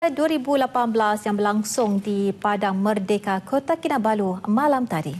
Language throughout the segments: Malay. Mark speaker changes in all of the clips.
Speaker 1: 2018 yang berlangsung di Padang Merdeka, Kota Kinabalu malam tadi.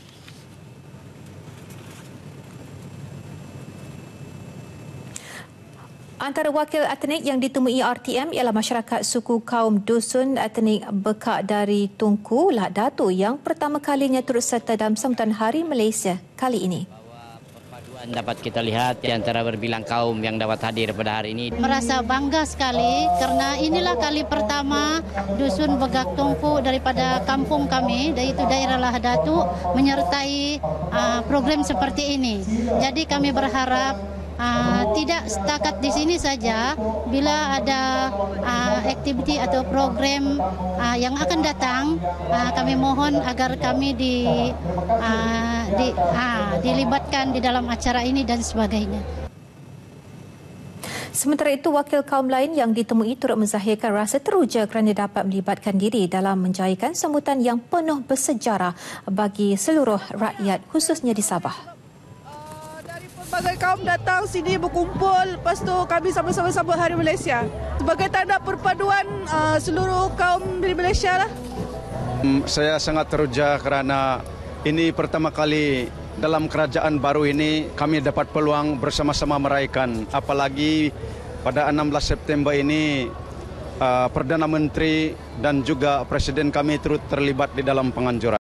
Speaker 1: Antara wakil etnik yang ditemui RTM ialah masyarakat suku kaum Dusun Etnik Bekak dari Tunku, Lah Datu yang pertama kalinya turut serta dalam sambutan Hari Malaysia kali ini.
Speaker 2: Perpaduan dapat kita lihat di antara berbilang kaum yang dapat hadir pada hari ini.
Speaker 3: Merasa bangga sekali karena inilah kali pertama Dusun Bekak Tunku daripada kampung kami, yaitu daerah Lah Datu, menyertai program seperti ini. Jadi kami berharap tidak setakat di sini saja, bila ada aktiviti atau program yang akan datang, kami mohon agar kami dilibatkan di dalam acara ini dan sebagainya.
Speaker 1: Sementara itu, wakil kaum lain yang ditemui turut menzahirkan rasa teruja kerana dapat melibatkan diri dalam menjayakan sambutan yang penuh bersejarah bagi seluruh rakyat, khususnya di Sabah.
Speaker 4: Sebagai kaum datang sini berkumpul, lepas tu kami sama-sama sambut Hari Malaysia. Sebagai tanda perpaduan seluruh kaum di Malaysia lah.
Speaker 5: Saya sangat teruja kerana ini pertama kali dalam kerajaan baru ini kami dapat peluang bersama-sama meraihkan. Apalagi pada 16 September ini Perdana Menteri dan juga Presiden kami turut terlibat di dalam penganjuran.